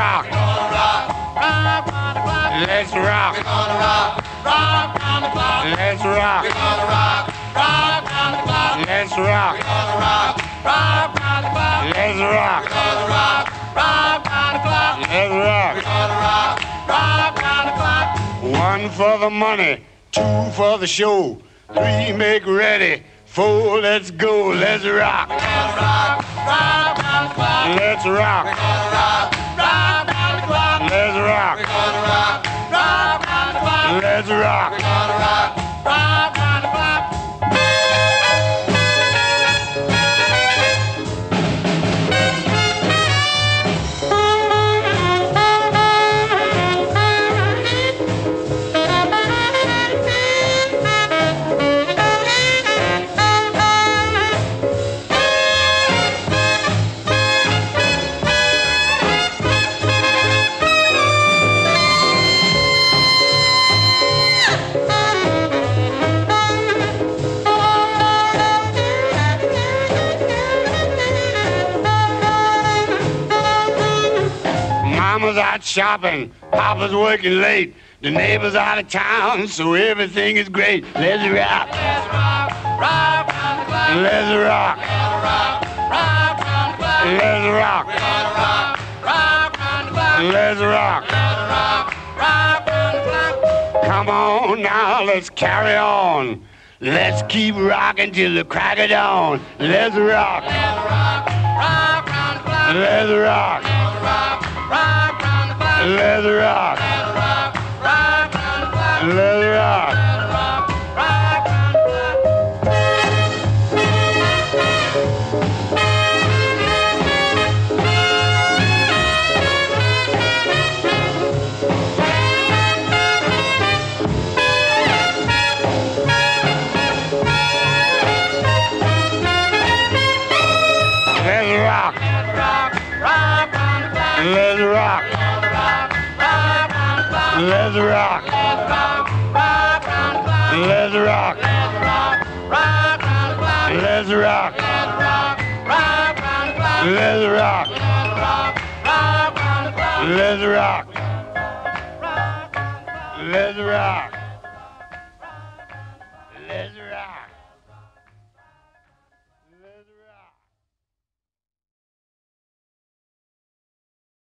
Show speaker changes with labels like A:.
A: rock. Let's rock. Let's rock. Let's rock. Let's rock. Let's rock. One for the money, two for the show, three make ready, four let's go. Let's rock. Let's rock. Let's rock. Let's rock. Mama's out shopping, Papa's working late, the neighbor's out of town, so everything is great. Let's rock. Let's rock. Let's rock. Let's rock. Come on now, let's carry on. Let's keep rocking till the crack of dawn. Let's rock. Let's rock. Let's rock. Let's rock. Let's rock. Let's rock. Let's rock. Let's rock. Let's rock. Let's rock. Let's rock. Let's rock.